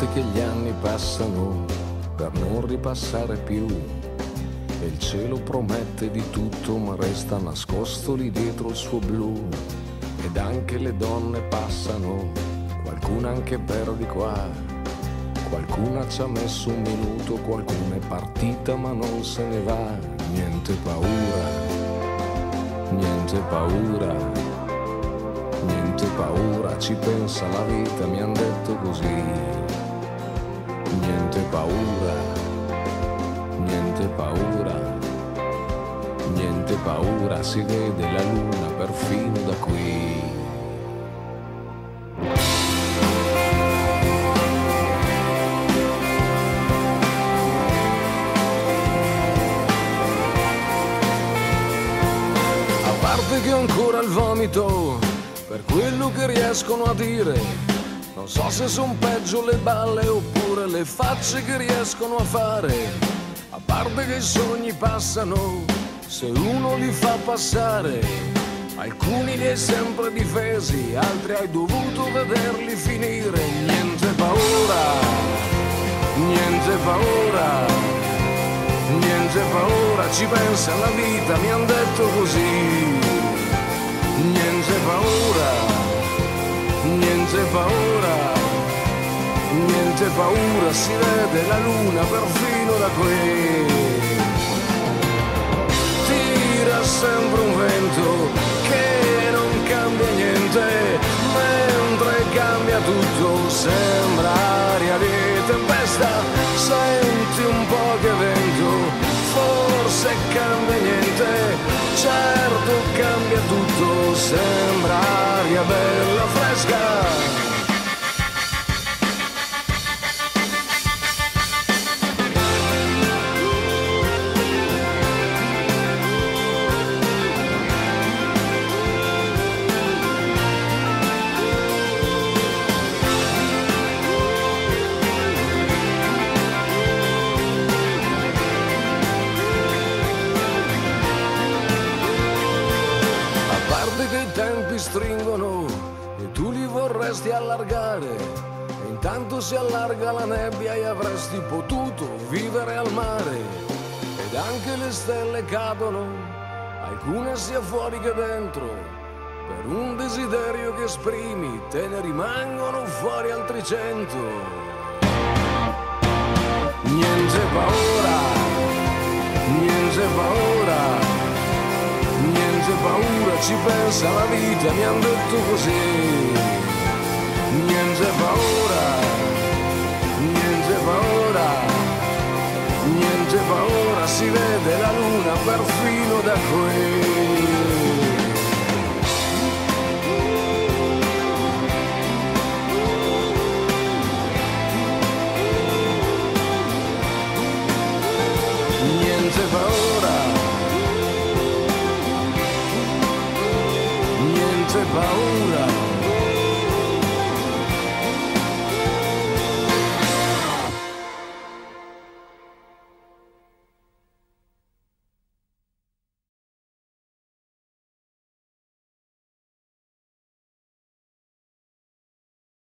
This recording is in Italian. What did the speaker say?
notte che gli anni passano per non ripassare più, e il cielo promette di tutto ma resta nascosto lì dietro il suo blu. Ed anche le donne passano, qualcuna anche per di qua, qualcuna ci ha messo un minuto, qualcuna è partita ma non se ne va. Niente paura, niente paura, niente paura, ci pensa la vita, mi han detto così. Niente paura, niente paura, niente paura, si vede la luna perfino da qui. A parte che ho ancora il vomito per quello che riescono a dire, non so se son peggio le balle oppure le facce che riescono a fare. A parte che i sogni passano se uno li fa passare, alcuni li hai sempre difesi, altri hai dovuto vederli finire. Niente paura, niente paura, niente paura, ci pensa la vita, mi han detto così. Niente paura, niente paura, niente paura, si vede la luna perfino da qui. Tira sempre un vento che non cambia niente, mentre cambia tutto sembra aria di tempesta. Senti un po' che vento, forse cambia niente, certo cambia tutto, sembra aria bella fresca. Stringono e tu li vorresti allargare, e intanto si allarga la nebbia e avresti potuto vivere al mare. Ed anche le stelle cadono, alcune sia fuori che dentro, per un desiderio che esprimi te ne rimangono fuori altri 100. Niente paura, niente paura, niente paura, ci pensa la vita, mi han detto così. Niente paura, niente paura, niente paura, si vede la luna perfino da qui. Niente paura, niente paura.